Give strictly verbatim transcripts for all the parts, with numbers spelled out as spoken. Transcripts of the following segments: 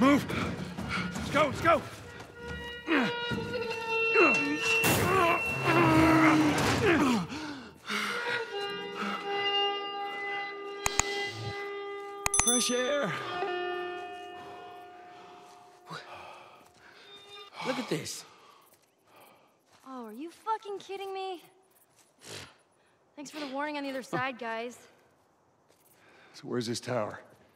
Move! Let's go, let's go! Fresh air. Look at this. Oh, are you fucking kidding me? Thanks for the warning on the other side, guys. So where's this tower?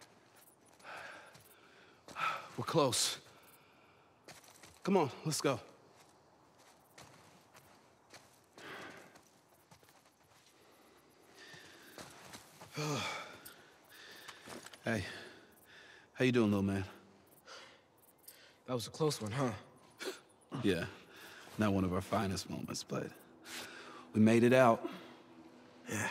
We're close. Come on, let's go. Hey, how you doing, little man? That was a close one, huh? Yeah, not one of our finest moments, but we made it out. Yeah.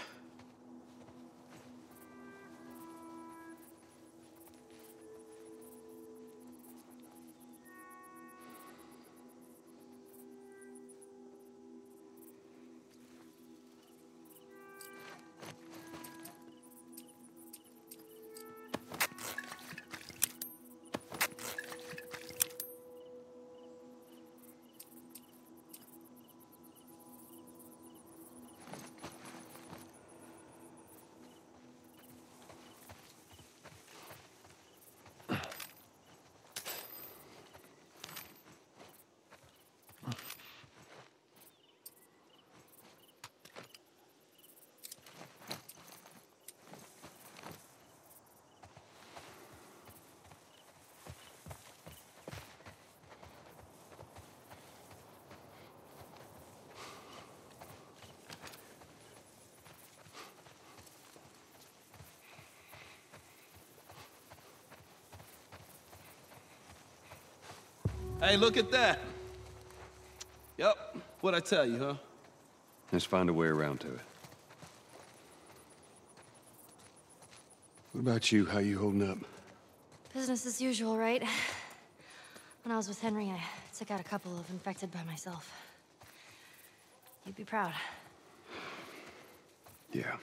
Hey, look at that. Yep, what'd I tell you, huh? Let's find a way around to it. What about you? How you holding up? Business as usual, right? When I was with Henry, I took out a couple of infected by myself. You'd be proud. Yeah.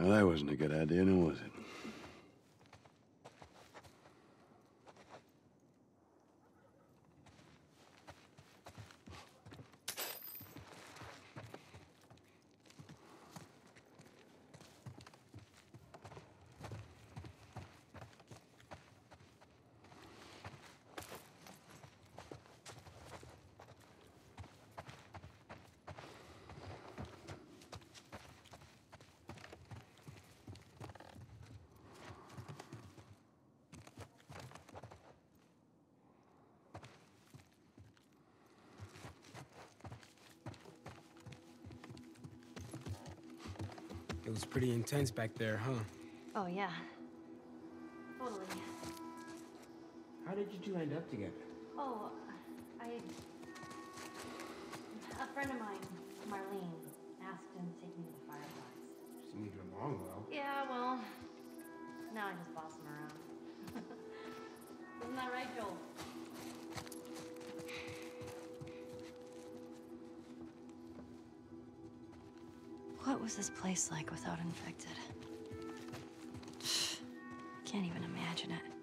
Well, that wasn't a good idea, now was it? It was pretty intense back there, huh? Oh, yeah. Totally. How did you two end up together? Oh, I... A friend of mine, Marlene, asked him to take me to the Fireflies. Seemed to get along well. Yeah, well, now I just boss him around. Isn't that right, Joel? What was this place like without infected? Can't even imagine it.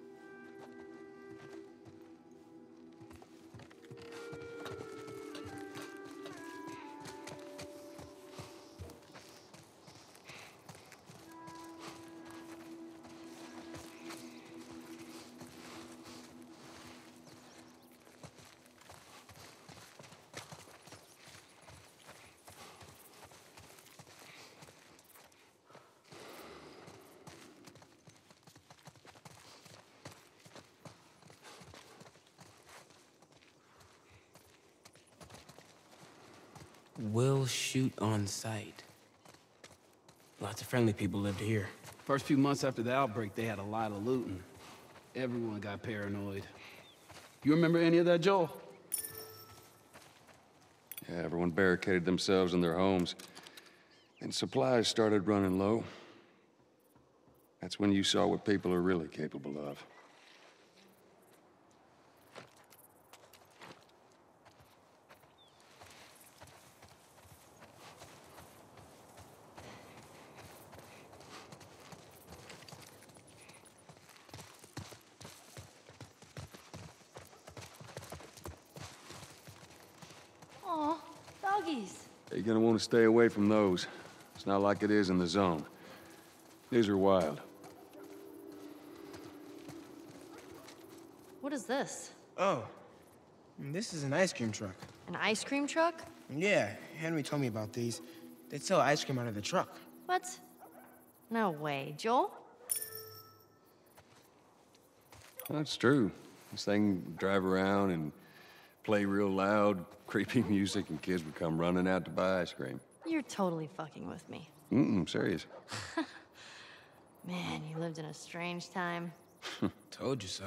Will shoot on sight. Lots of friendly people lived here. First few months after the outbreak, they had a lot of looting. Everyone got paranoid. You remember any of that, Joel? Yeah, everyone barricaded themselves in their homes. And supplies started running low. That's when you saw what people are really capable of. Aw, doggies. You're gonna want to stay away from those. It's not like it is in the zone. These are wild. What is this? Oh, this is an ice cream truck. An ice cream truck? Yeah, Henry told me about these. They sell ice cream out of the truck. What? No way. Joel? That's true. This thing would drive around and play real loud, creepy music, and kids would come running out to buy ice cream. You're totally fucking with me. Mm-mm, serious. Man, you lived in a strange time. Told you so.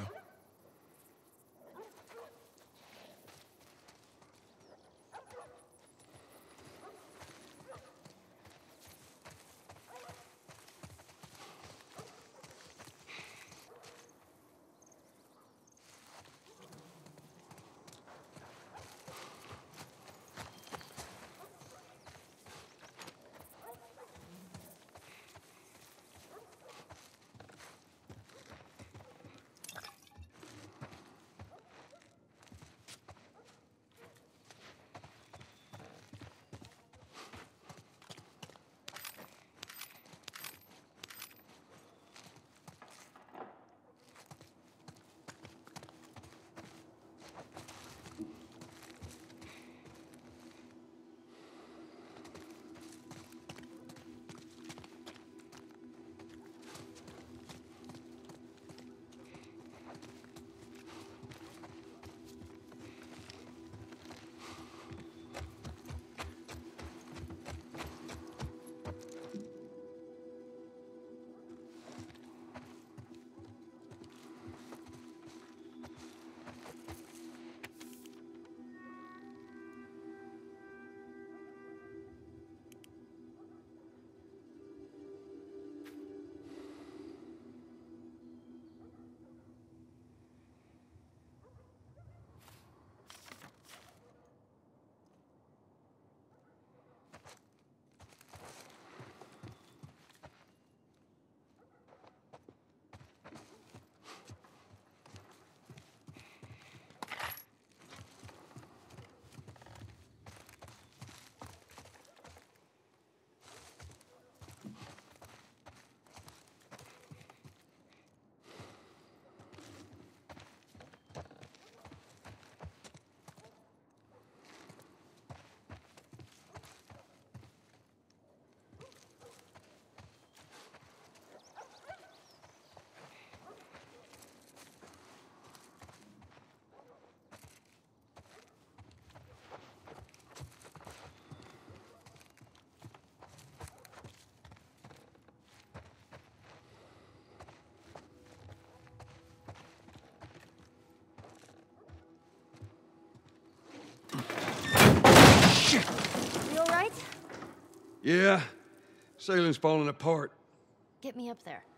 Yeah, sailing's falling apart. Get me up there.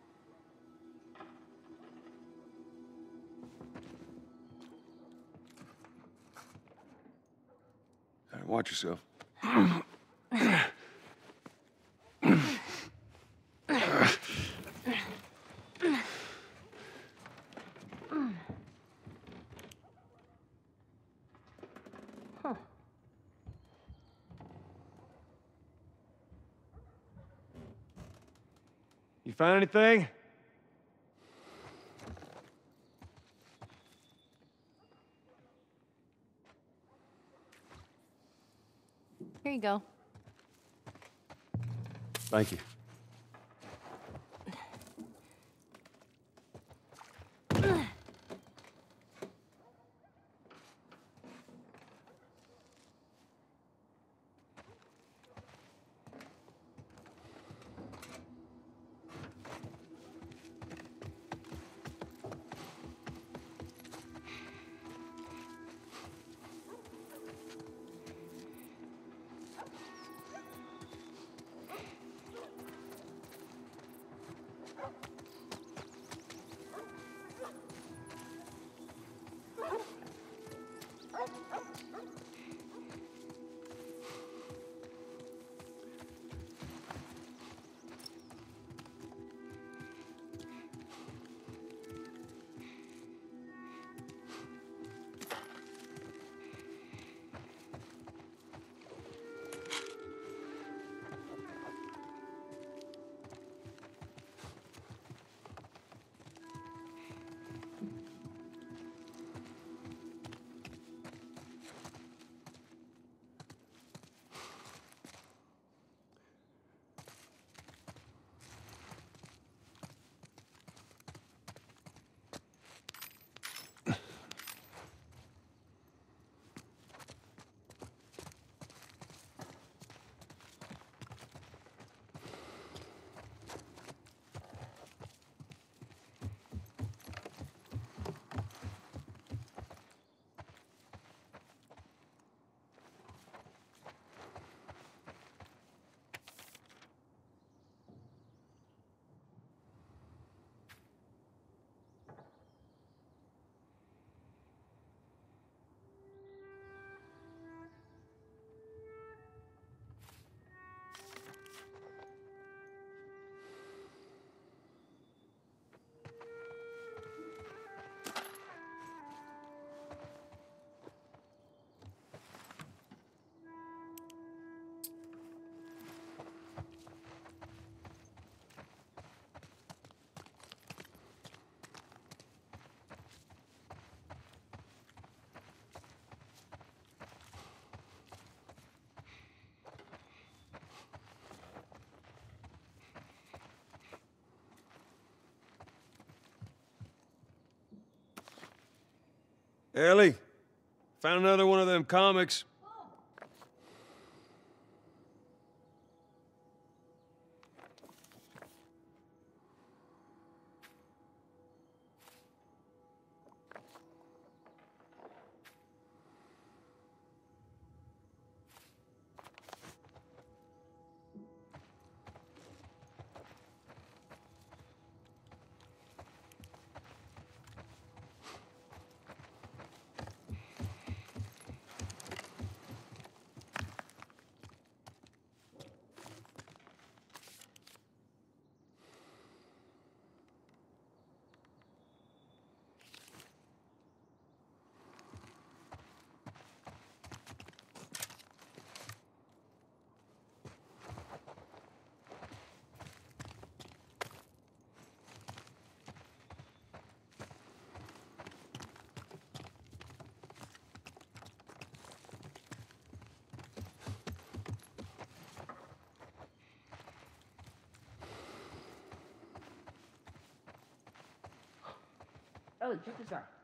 All right, watch yourself. You find anything? Here you go. Thank you. Ellie, found another one of them comics. Ellie, check this out.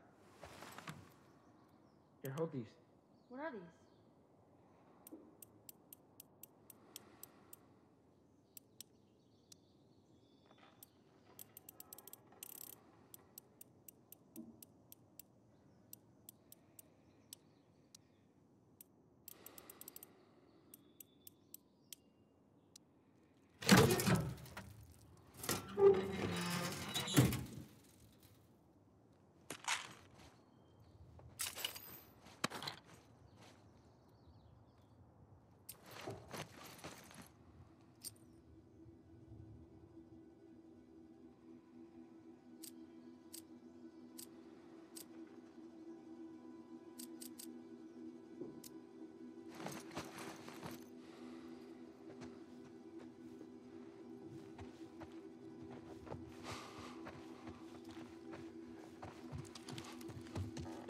Here, hold these. What are these?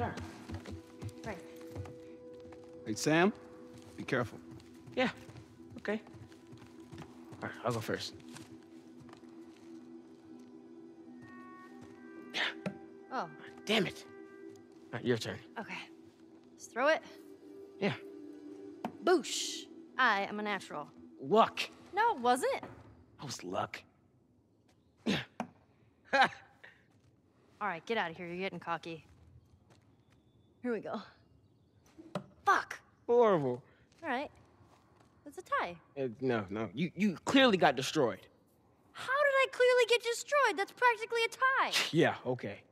Sure. Right. Hey, Sam, be careful. Yeah. Okay. All right, I'll go first. Yeah. Oh, Damn it. All right, your turn. okay. Just throw it. Yeah. Boosh. I am a natural. Luck. No, it wasn't. That was luck. All right, get out of here. You're getting cocky. Here we go. Fuck. Horrible. All right. It's a tie. Uh, no, no. You you clearly got destroyed. How did I clearly get destroyed? That's practically a tie. Yeah, okay.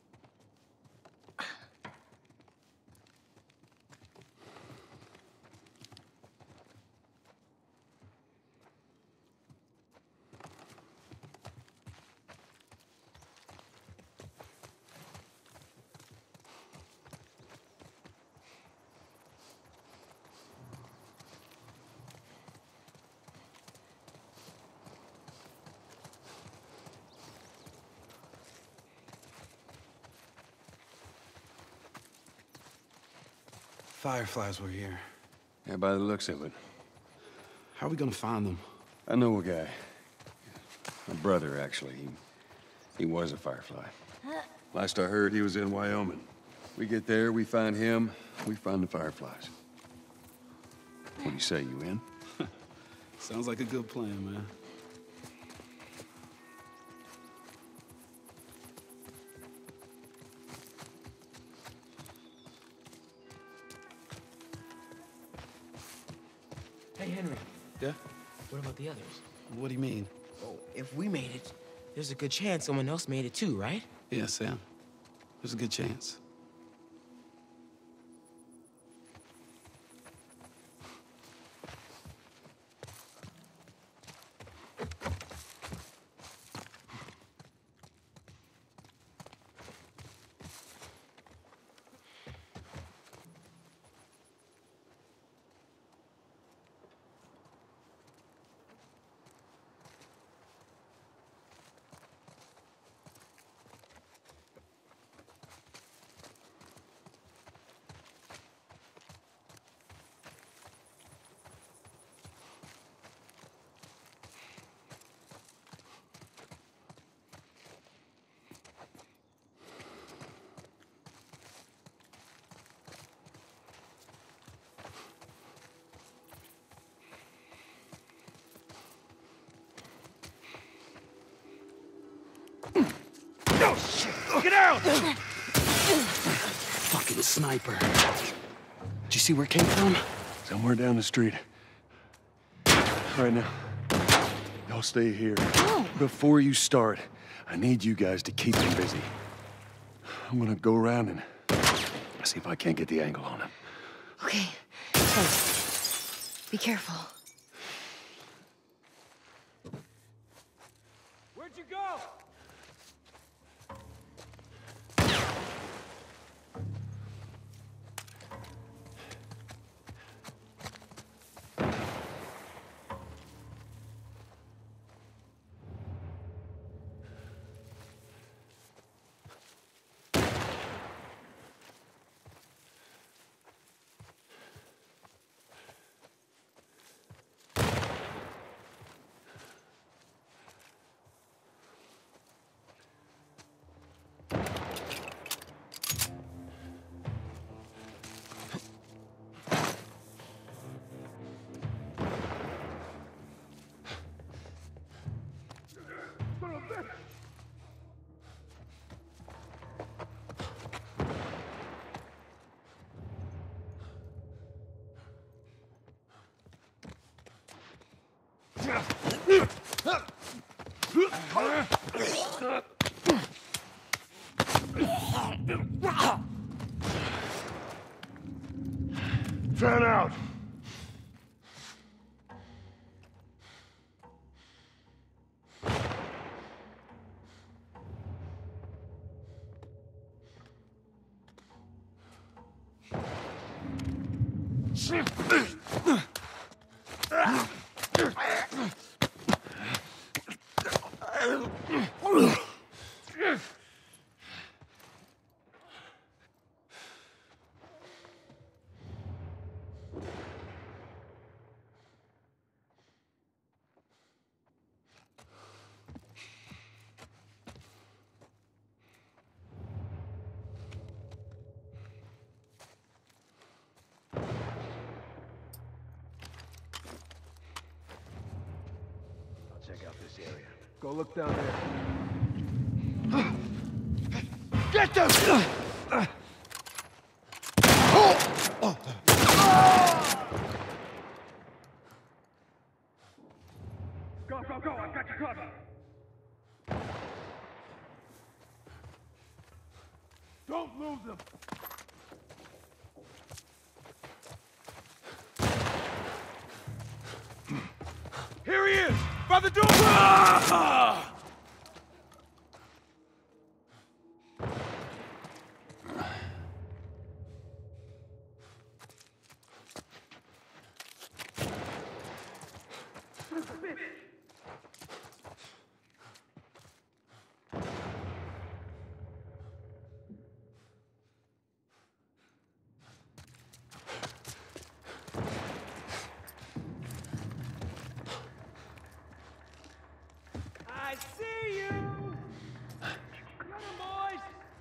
Fireflies were here. Yeah, by the looks of it. How are we gonna find them? I know a guy. My brother, actually. He, he was a firefly. Last I heard, he was in Wyoming. We get there, we find him, we find the fireflies. What do you say, you in? Sounds like a good plan, man. Hey, Henry. Yeah? What about the others? What do you mean? Oh, if we made it, there's a good chance someone else made it too, right? Yeah, Sam. There's a good chance. Get out! Fucking sniper. Did you see where it came from? Somewhere down the street. All right, now. Y'all stay here. Before you start, I need you guys to keep them busy. I'm gonna go around and see if I can't get the angle on him. Okay. Hey, be careful. Where'd you go? Fan out! this area. Go look down there. Get them! Go, go, go! I've got you covered! Don't lose them! Here he is! By the door! Ah! I see you! Come on, boys!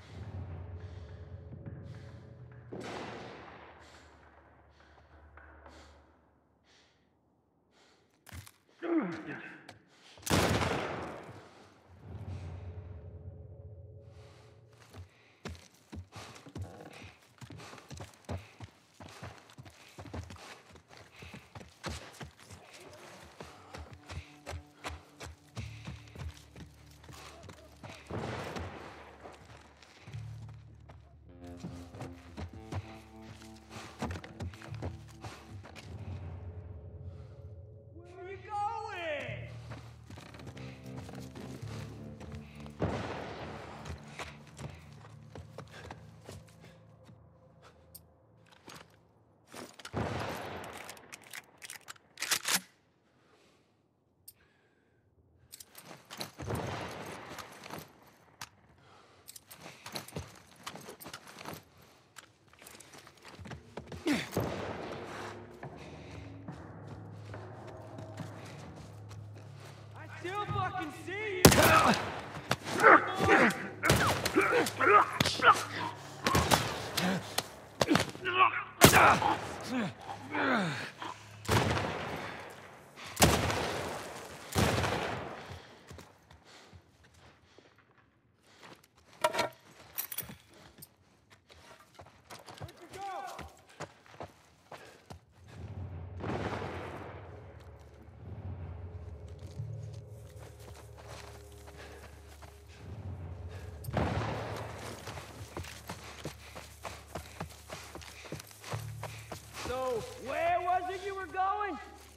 Where are you going? I still fucking see you! So, where was it you were going?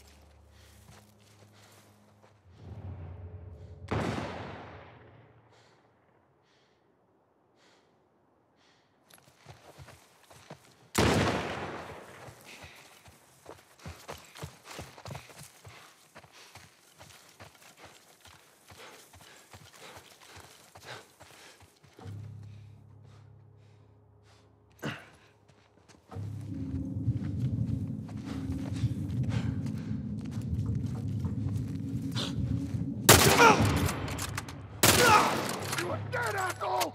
You a dead asshole!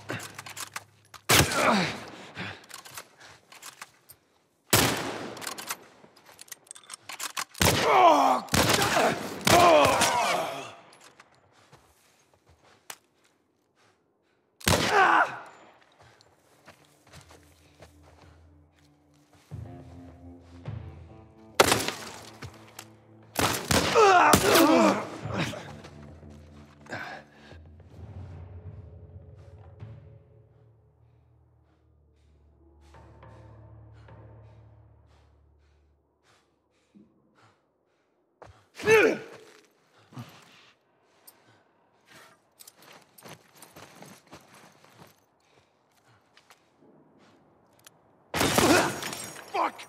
Fuck!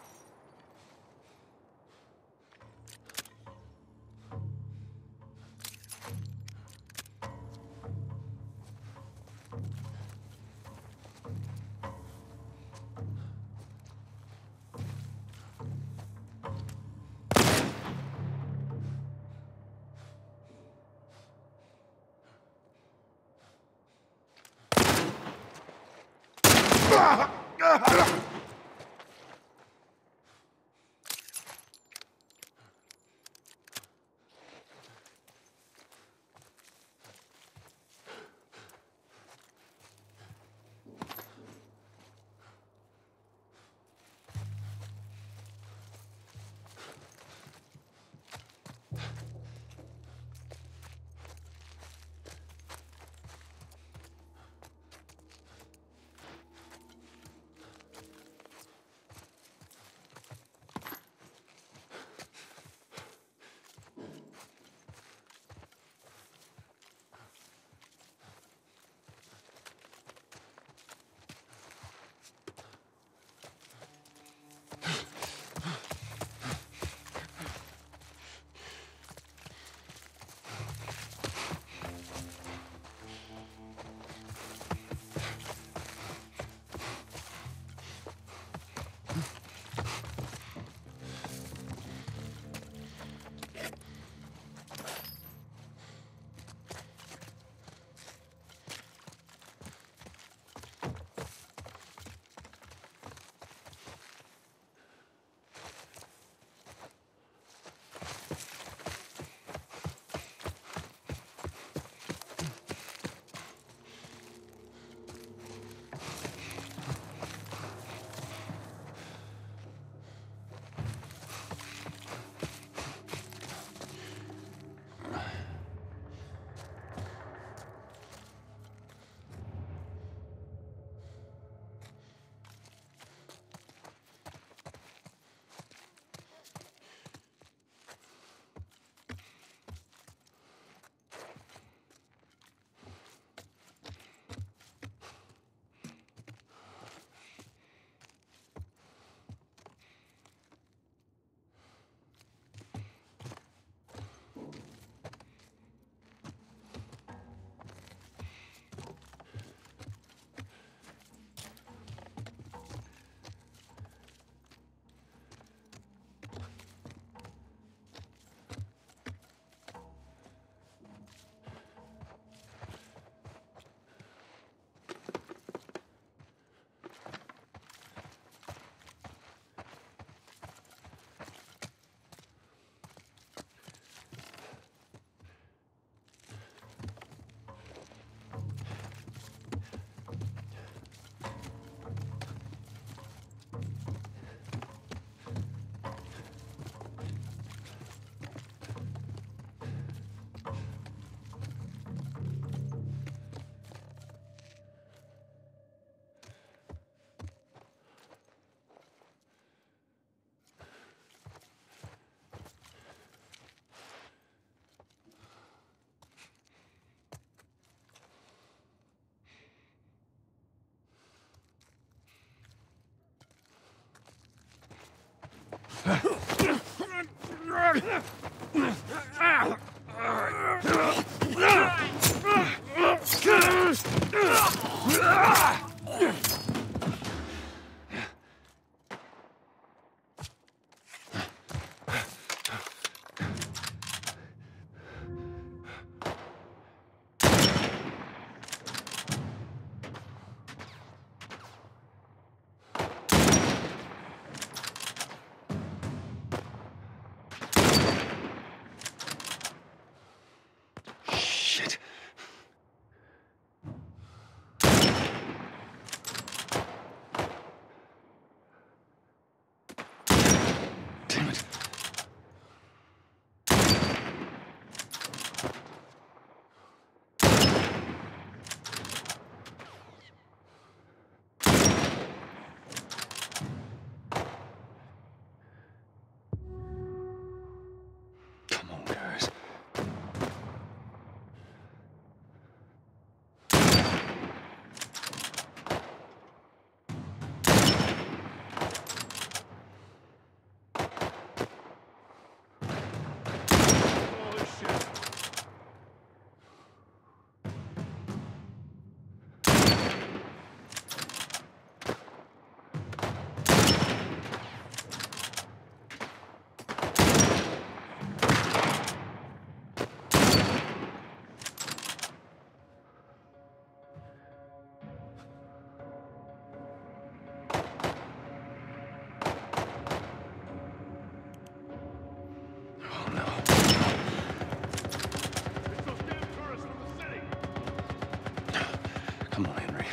Come on, Henry.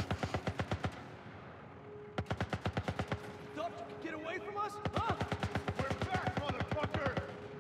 Thought you could get away from us? Huh? We're back, motherfucker!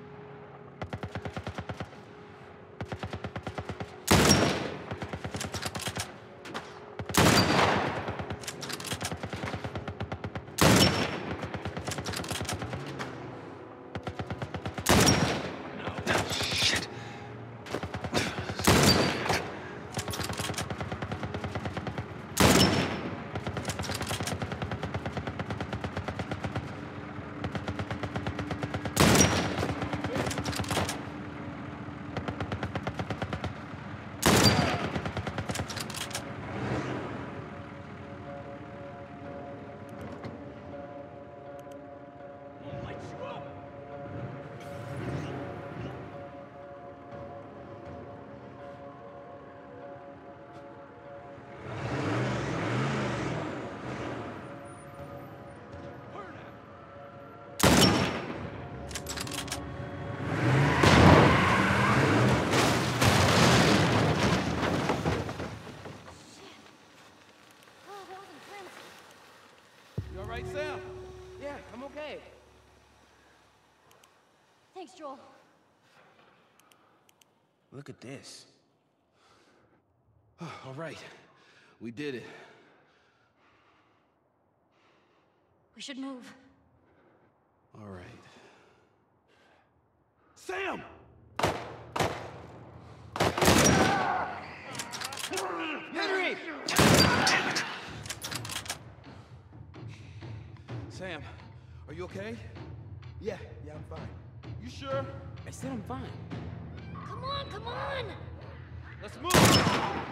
Sam? Yeah, I'm okay. Thanks, Joel. Look at this. All right, we did it. We should move. All right. Sam! Henry! Sam, are you okay? Yeah, yeah, I'm fine. You sure? I said I'm fine. Come on, come on! Let's move!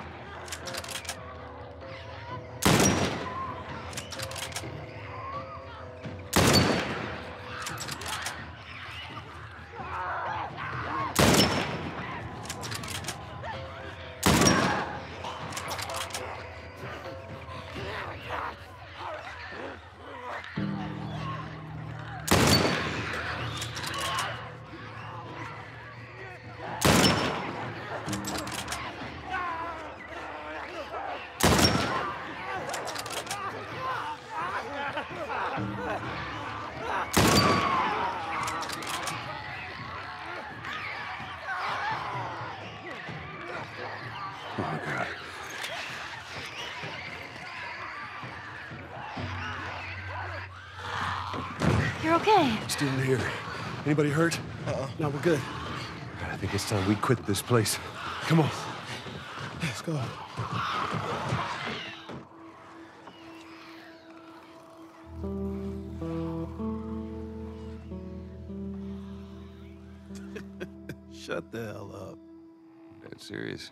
Oh, God. You're okay. Still here. Anybody hurt? Uh-uh. No, we're good. I think it's time we quit this place. Come on. Let's go. Shut the hell up. Dead serious.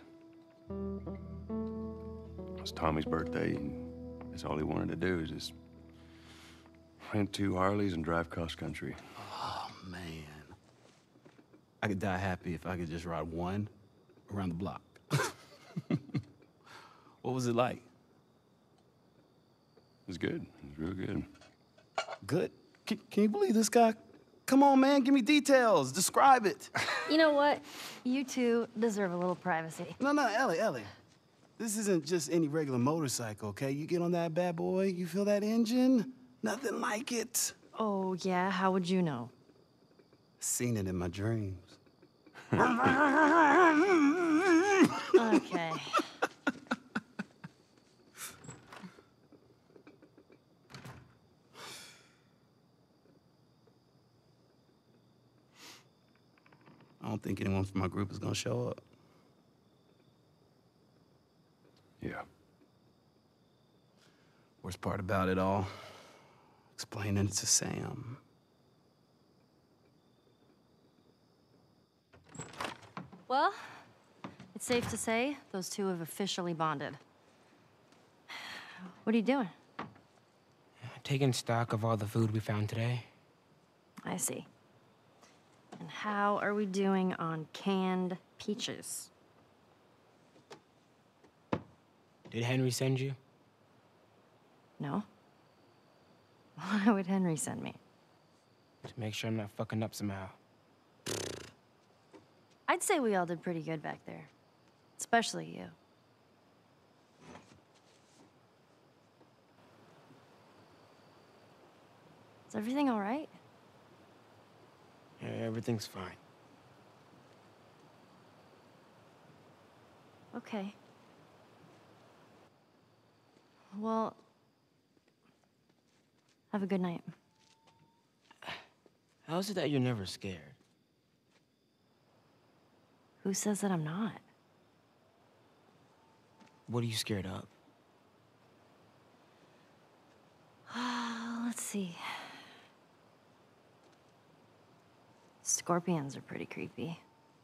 It was Tommy's birthday, and that's all he wanted to do is just rent two Harleys and drive cross-country. Oh, man. I could die happy if I could just ride one around the block. What was it like? It was good. It was real good. Good? Can, can you believe this guy? Come on, man, give me details. Describe it. You know what? You two deserve a little privacy. No, no, Ellie, Ellie. This isn't just any regular motorcycle, okay? You get on that bad boy, you feel that engine? Nothing like it. Oh, yeah? How would you know? Seen it in my dreams. Okay. I don't think anyone from my group is gonna show up. Yeah. Worst part about it all, explaining it to Sam. Well, it's safe to say those two have officially bonded. What are you doing? Taking stock of all the food we found today. I see. And how are we doing on canned peaches? Did Henry send you? No? Why would Henry send me? To make sure I'm not fucking up somehow. I'd say we all did pretty good back there. Especially you. Is everything all right? Yeah, everything's fine. Okay. Well, have a good night. How is it that you're never scared? Who says that I'm not? What are you scared of? Let's see. Scorpions are pretty creepy.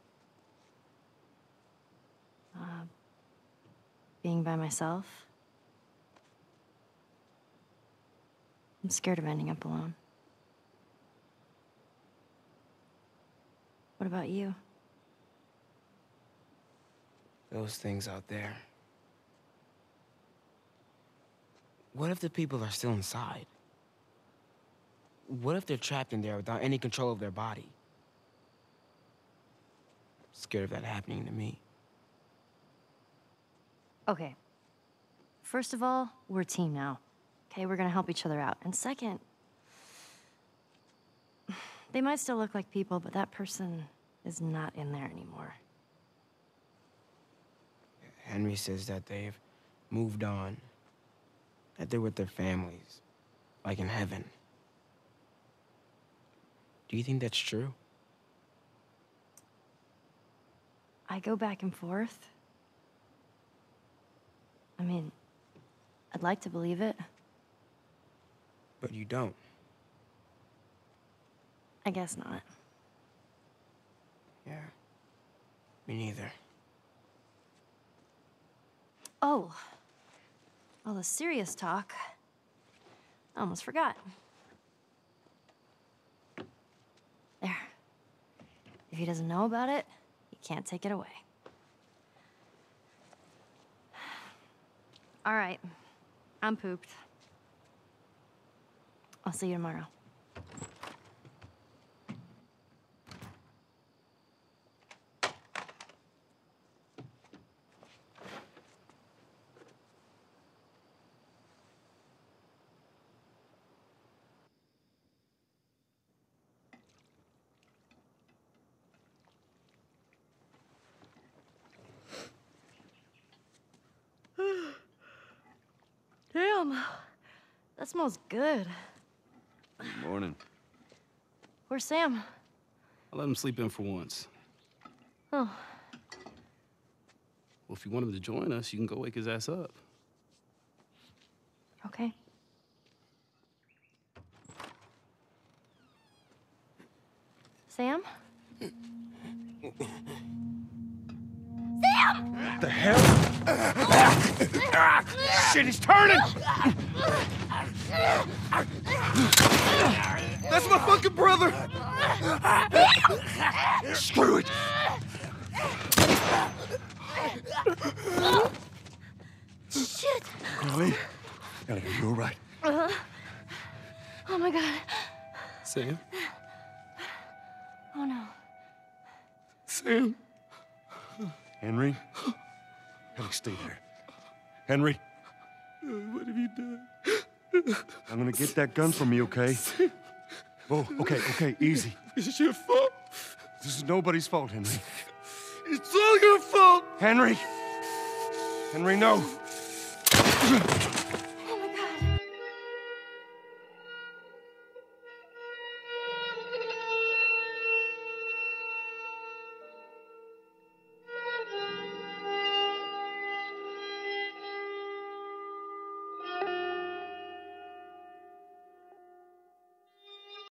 Uh, being by myself. I'm scared of ending up alone. What about you? Those things out there. What if the people are still inside? What if they're trapped in there without any control of their body? Scared of that happening to me. Okay. First of all, we're a team now. Okay, we're gonna help each other out. And second, they might still look like people, but that person is not in there anymore. Henry says that they've moved on, that they're with their families, like in heaven. Do you think that's true? I go back and forth. I mean, I'd like to believe it. But you don't. I guess not. Yeah. Me neither. Oh. All the serious talk. I almost forgot. There. If he doesn't know about it, he can't take it away. All right. I'm pooped. I'll see you tomorrow. Damn, that smells good. Good morning. Where's Sam? I let him sleep in for once. Oh, Well, if you want him to join us, you can go wake his ass up. okay. Sam? Shit, he's turning! That's my fucking brother! Screw it! Shit! Ellie? Ellie, are you all right? Uh, oh my God. Sam? Oh no. Sam? Henry? Ellie, stay there. Henry? What have you done? I'm gonna get that gun from you, okay? Oh, okay, okay, easy. It's your fault. This is nobody's fault, Henry. It's all your fault. Henry! Henry, no!